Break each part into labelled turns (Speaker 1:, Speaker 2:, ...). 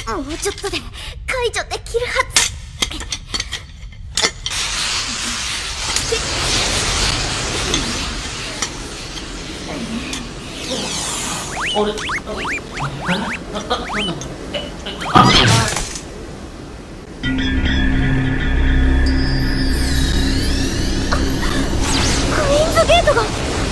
Speaker 1: もうちょっとで解除できるはず。
Speaker 2: あれ、なんだ
Speaker 1: クイーンズゲートが。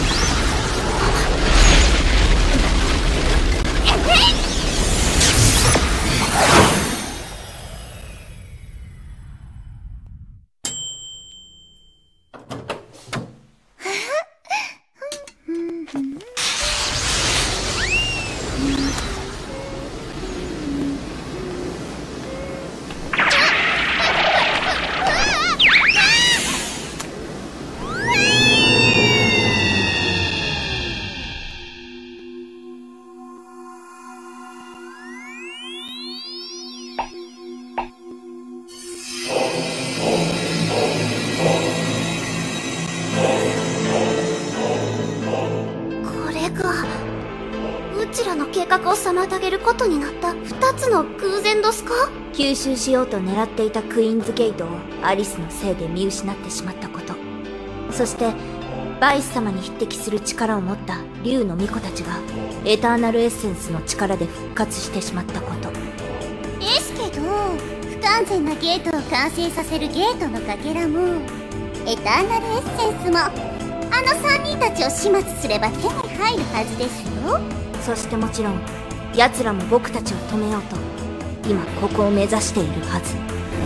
Speaker 1: うちらの計画を妨げることになった2つの偶然どすか？
Speaker 3: 吸収しようと狙っていたクイーンズゲートをアリスのせいで見失ってしまったこと、そしてバイス様に匹敵する力を持った竜の巫女たちがエターナルエッセンスの力で復活してしまったこと。
Speaker 4: ですけど、不完全なゲートを完成させるゲートのかけらもエターナルエッセンスもあの3人たちを始末すれば手に入るはずですよ。
Speaker 3: そしてもちろん奴らも僕たちを止めようと今ここを目指しているはず。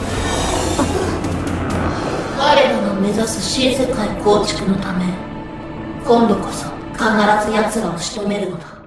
Speaker 2: 彼らの目指す新世界構築のため、今度こそ必ず奴らを仕留めるのだ。